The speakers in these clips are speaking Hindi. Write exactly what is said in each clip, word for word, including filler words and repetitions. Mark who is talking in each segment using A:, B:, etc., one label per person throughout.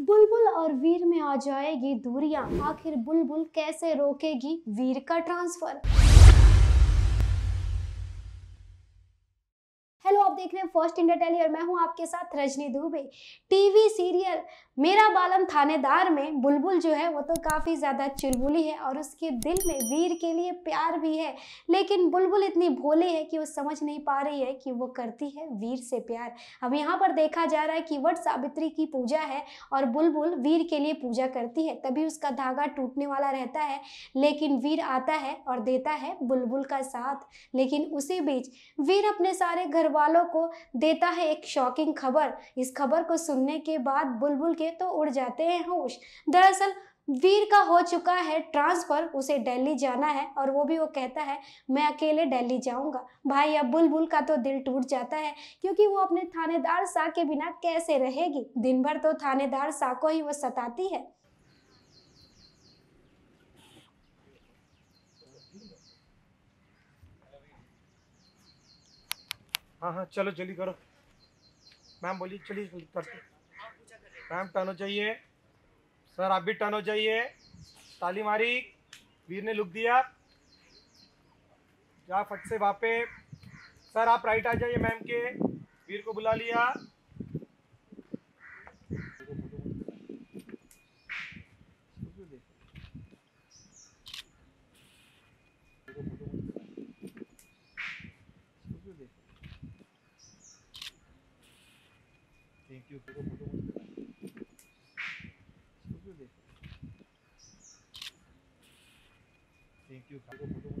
A: बुलबुल और वीर में आ जाएगी दूरियां, आखिर बुलबुल कैसे रोकेगी वीर का ट्रांसफर। हेलो, आप देख रहे हैं फर्स्ट इंडिया टेली और मैं हूं आपके साथ रजनी दुबे। टीवी सीरियल मेरा बालम थानेदार में बुलबुल जो है वो तो काफ़ी ज़्यादा चुलबुली है और उसके दिल में वीर के लिए प्यार भी है, लेकिन बुलबुल इतनी भोली है कि वो समझ नहीं पा रही है कि वो करती है वीर से प्यार। अब यहाँ पर देखा जा रहा है कि वट सावित्री की पूजा है और बुलबुल वीर के लिए पूजा करती है, तभी उसका धागा टूटने वाला रहता है, लेकिन वीर आता है और देता है बुलबुल का साथ। लेकिन उसी बीच वीर अपने सारे घर वालों को देता है एक शॉकिंग खबर। इस खबर को सुनने के बाद बुलबुल के तो उड़ जाते हैं होश। दरअसल वीर का हो चुका है ट्रांसफर, उसे दिल्ली जाना है और वो भी वो कहता है मैं अकेले दिल्ली जाऊंगा। भाई अब बुलबुल का तो दिल टूट जाता है, क्योंकि वो अपने थानेदार सा के बिना कैसे रहेगी। दिन भर तो थानेदार सा को ही वो सताती है।
B: हाँ हाँ चलो जल्दी करो। मैम बोलिए, चलिए जल्दी करते। मैम टर्न हो जाइए। सर आप भी टर्न हो जाइए। ताली मारी, वीर ने लुक दिया। जा फट से वहाँ पे। सर आप राइट आ जाइए मैम के, वीर को बुला लिया। Thank you. Thank you.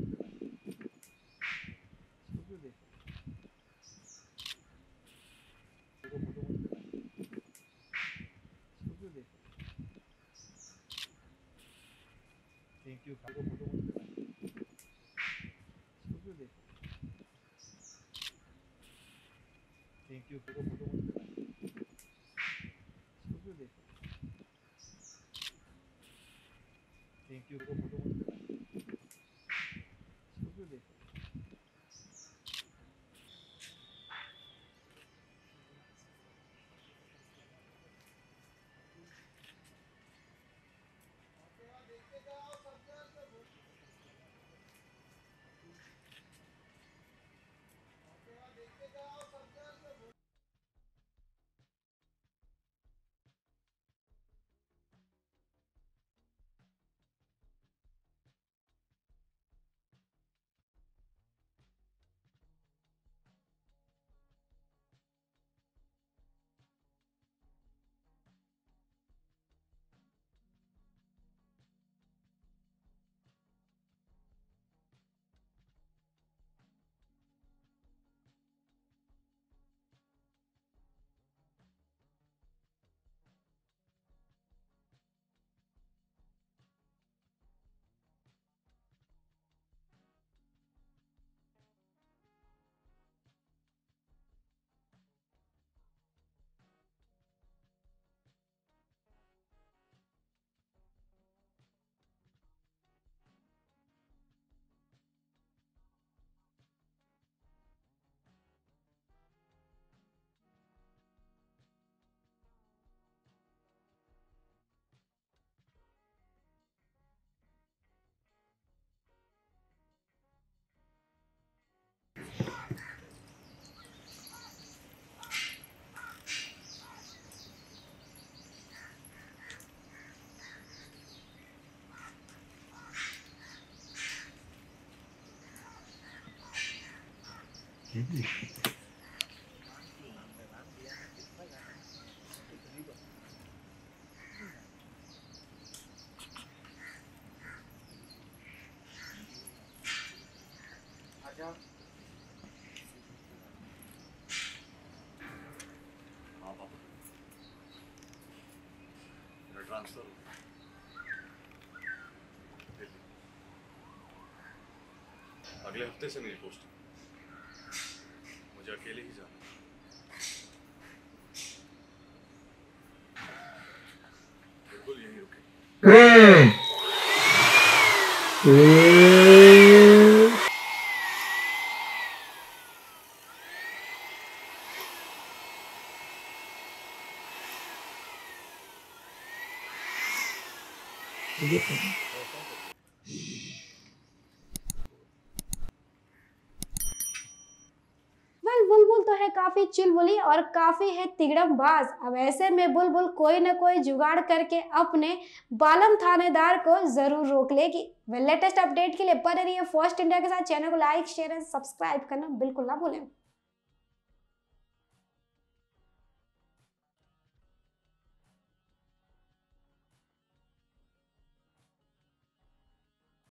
B: Thank you. Thank you. Thank you.
C: Transfer अगले हफ्ते से मेरी पोस्टिंग, मुझे अकेले ही जाना। बिल्कुल यही रुके।
A: वेल बुलबुल तो है काफी चुलबुली और काफी है तिगड़मबाज। अब ऐसे में बुलबुल कोई ना कोई जुगाड़ करके अपने बालम थानेदार को जरूर रोक लेगी। वेल लेटेस्ट अपडेट के लिए बने रहिए फर्स्ट इंडिया के साथ। चैनल को लाइक शेयर एंड सब्सक्राइब करना बिल्कुल ना भूलें।